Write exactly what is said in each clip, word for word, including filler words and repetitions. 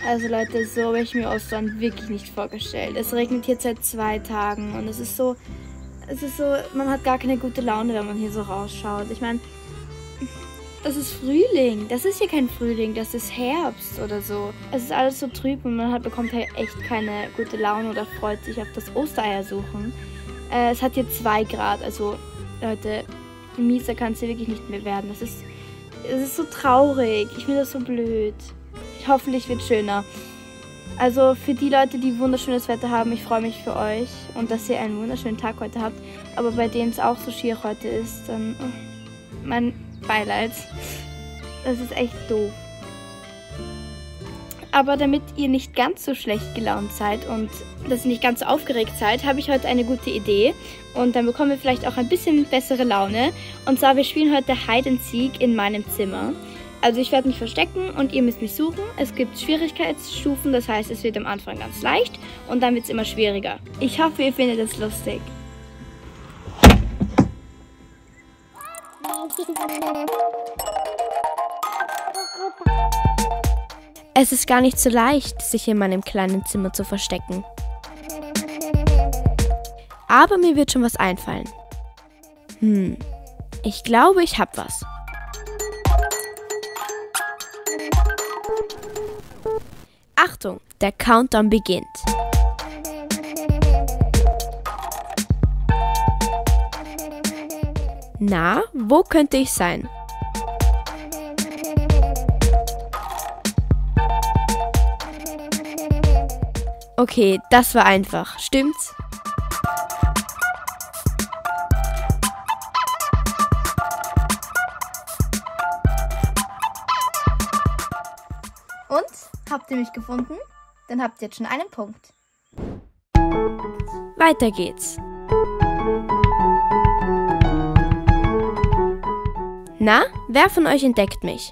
Also Leute, so habe ich mir Ostern wirklich nicht vorgestellt. Es regnet hier seit zwei Tagen und es ist so, es ist so, man hat gar keine gute Laune, wenn man hier so rausschaut. Ich meine, das ist Frühling. Das ist hier kein Frühling, das ist Herbst oder so. Es ist alles so trüb und man hat, bekommt halt echt keine gute Laune oder freut sich auf das Ostereiersuchen. Äh, es hat hier zwei Grad, also Leute, mieser kann es hier wirklich nicht mehr werden. Das ist, es ist so traurig. Ich finde das so blöd. Hoffentlich wird es schöner. Also für die Leute, die wunderschönes Wetter haben, ich freue mich für euch und dass ihr einen wunderschönen Tag heute habt. Aber bei denen es auch so schier heute ist, dann oh, mein Beileid. Das ist echt doof. Aber damit ihr nicht ganz so schlecht gelaunt seid und dass ihr nicht ganz so aufgeregt seid, habe ich heute eine gute Idee. Und dann bekommen wir vielleicht auch ein bisschen bessere Laune. Und zwar, wir spielen heute Hide and Seek in meinem Zimmer. Also ich werde mich verstecken und ihr müsst mich suchen. Es gibt Schwierigkeitsstufen, das heißt, es wird am Anfang ganz leicht und dann wird es immer schwieriger. Ich hoffe, ihr findet es lustig. Es ist gar nicht so leicht, sich in meinem kleinen Zimmer zu verstecken. Aber mir wird schon was einfallen. Hm, ich glaube, ich habe was. Achtung, der Countdown beginnt. Na, wo könnte ich sein? Okay, das war einfach, stimmt's? Und? Habt ihr mich gefunden? Dann habt ihr jetzt schon einen Punkt. Weiter geht's. Na, wer von euch entdeckt mich?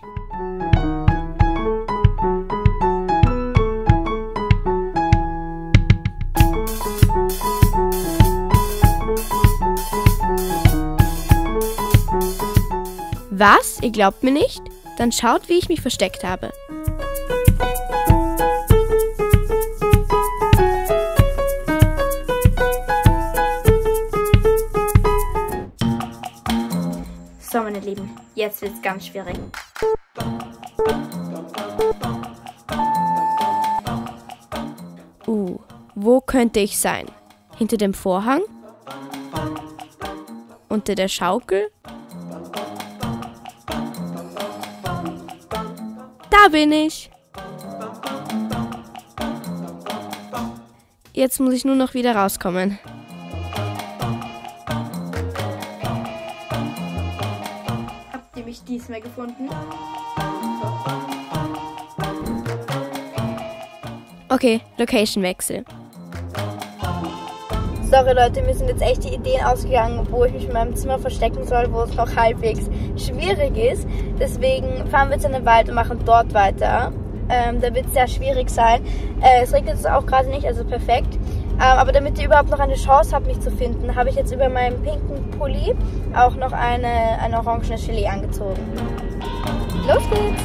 Was? Ihr glaubt mir nicht? Dann schaut, wie ich mich versteckt habe. So, meine Lieben, jetzt wird es ganz schwierig. Uh, wo könnte ich sein? Hinter dem Vorhang? Unter der Schaukel? Da bin ich! Jetzt muss ich nur noch wieder rauskommen. Habt ihr mich diesmal gefunden? Okay, Location-Wechsel. Sorry Leute, mir sind jetzt echt die Ideen ausgegangen, wo ich mich in meinem Zimmer verstecken soll, wo es noch halbwegs schwierig ist. Deswegen fahren wir jetzt in den Wald und machen dort weiter. Ähm, da wird es sehr schwierig sein. Äh, es regnet jetzt auch gerade nicht, also perfekt. Ähm, aber damit ihr überhaupt noch eine Chance habt, mich zu finden, habe ich jetzt über meinen pinken Pulli auch noch eine, eine orangene Gelee angezogen. Los geht's!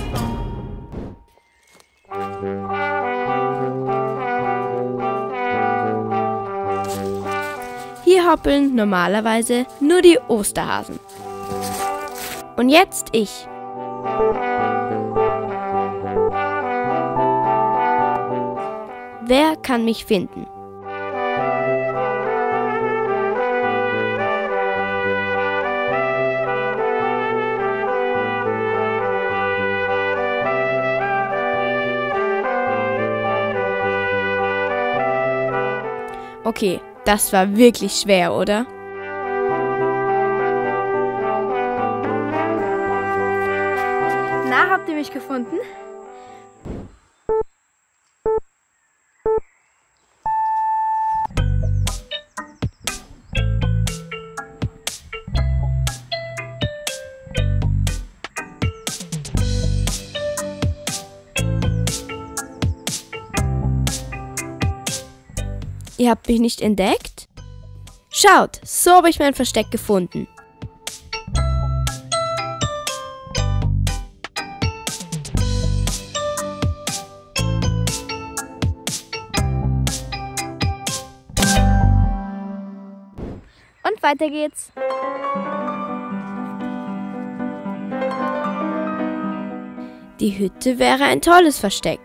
Hier hoppeln normalerweise nur die Osterhasen. Und jetzt ich. Wer kann mich finden? Okay, das war wirklich schwer, oder? Na, habt ihr mich gefunden? Ihr habt mich nicht entdeckt? Schaut, so habe ich mein Versteck gefunden. Und weiter geht's. Die Hütte wäre ein tolles Versteck.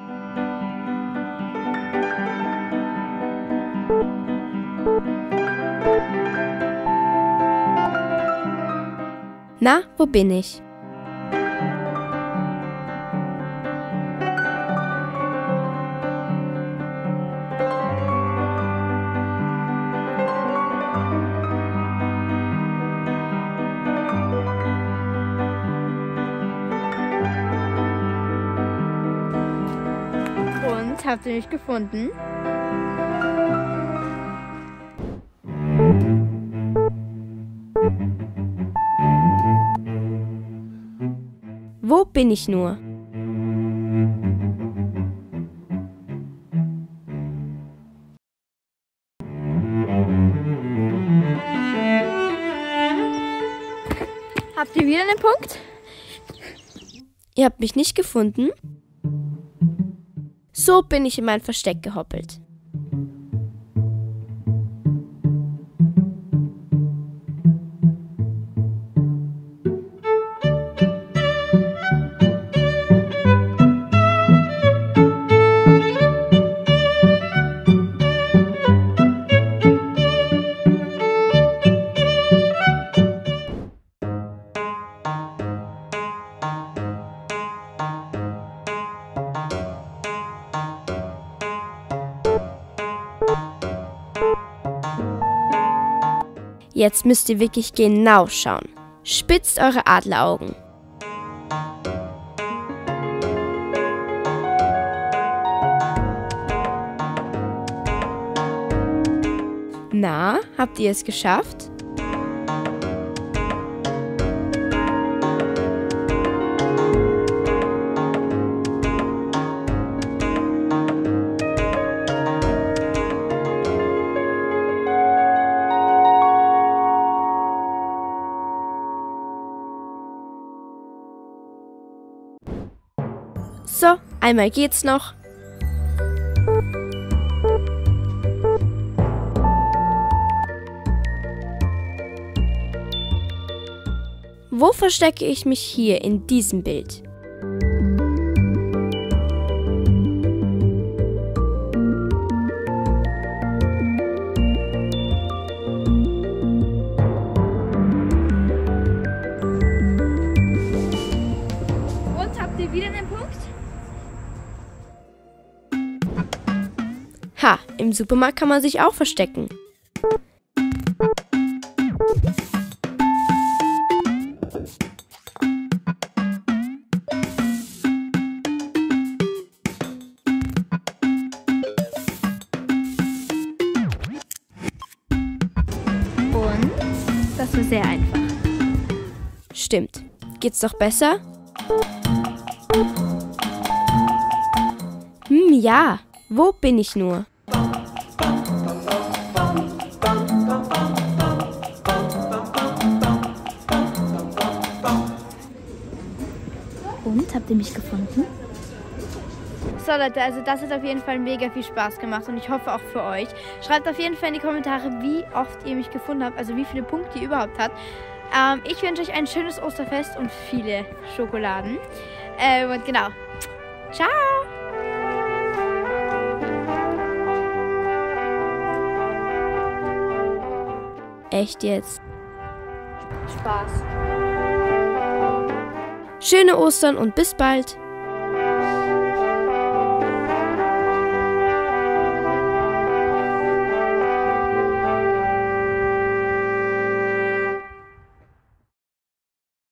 Na, wo bin ich? Und habt ihr mich gefunden? Wo bin ich nur? Habt ihr wieder einen Punkt? Ihr habt mich nicht gefunden? So bin ich in mein Versteck gehoppelt. Jetzt müsst ihr wirklich genau schauen. Spitzt eure Adleraugen. Na, habt ihr es geschafft? So, einmal geht's noch. Wo verstecke ich mich hier in diesem Bild? Und habt ihr wieder einen Punkt? Ha, im Supermarkt kann man sich auch verstecken. Und das war sehr einfach. Stimmt. Geht's doch besser? Hm, ja. Wo bin ich nur? Und habt ihr mich gefunden? So Leute, also das hat auf jeden Fall mega viel Spaß gemacht und ich hoffe auch für euch. Schreibt auf jeden Fall in die Kommentare, wie oft ihr mich gefunden habt, also wie viele Punkte ihr überhaupt habt. Ähm, ich wünsche euch ein schönes Osterfest und viele Schokoladen. Äh, und genau. Ciao! Echt jetzt? Spaß. Schöne Ostern und bis bald!